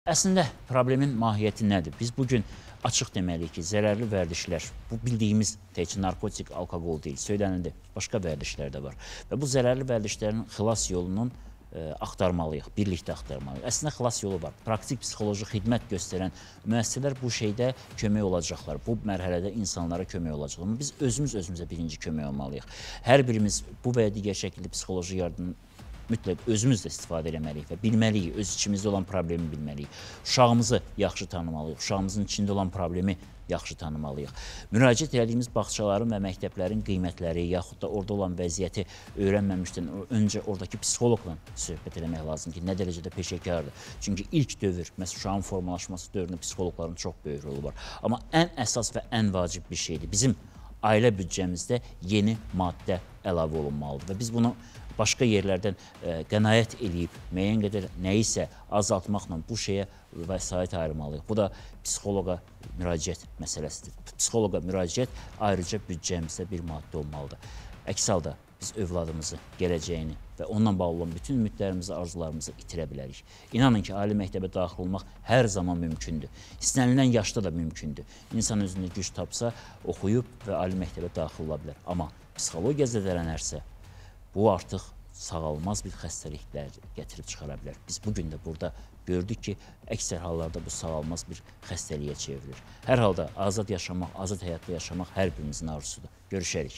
Əslində, problemin mahiyyəti nədir? Biz bugün açıq deməliyik ki, zərərli vərdişlər, bu bildiyimiz təkcə narkotik, alkoqol deyil, söylənildi, başqa vərdişlər də var. Və bu zərərli vərdişlərin xilas yolunun axtarmalıyıq, birlikdə axtarmalıyıq. Əslində, xilas yolu var. Praktik psixoloji xidmət göstərən müəssisələr bu şeydə kömək olacaqlar. Bu mərhələdə insanlara kömək olacaqlar. Amma biz özümüzə birinci kömək olmalıyıq. Hər birimiz bu və ya digər şəkildə psixoloji yardım mütləq özümüz də istifadə etməliyik və bilməliyik, öz içimizdə olan problemi bilməliyik. Uşağımızı yaxşı tanımalıyıq, uşağımızın içində olan problemi yaxşı tanımalıyıq. Müraciət etdiyimiz bağçaların və məktəblərin qiymətləri, yaxud da orada olan vəziyyəti öyrənməmişdən öncə oradakı psixoloqla söhbət etmək lazım ki, nə dərəcədə peşəkardır. Çünki ilk dövr, məsələn, uşağın formalaşması dövründə psixoloqların çox böyük rolu var. Amma ən əsas və ən vacib bir şeydir. Bizim ailə büdcəmizdə yeni maddə əlavə olunmalıdır və biz bunu başqa yerlərdən qənaət edib, müəyyən qədər nəyisə azaltmaqla bu şeyə vəsait ayırmalıyıq. Bu da psixoloqa müraciət məsələsidir. Psixoloqa müraciət ayrıca büdcəmizdə bir maddə olmalıdır. Əks halda biz övladımızı, gələcəyini və onunla bağlı olan bütün ümidlərimizi, arzularımızı itirə bilərik. İnanın ki, ali məktəbə daxil olmaq hər zaman mümkündür. İstənilən yaşda da mümkündür. İnsan özündə güc tapsa, oxuyub və ali məktəbə daxil ola bilər. Amma psixologiya zədələnərsə, bu artıq sağalmaz bir xəstəliklər gətirib çıxara bilər. Biz bugün də burada gördük ki, əksər hallarda bu sağalmaz bir xəstəliyə çevrilir. Hər halda azad yaşamaq, azad həyatda yaşamaq hər birimizin arzusudur. Görüşərik.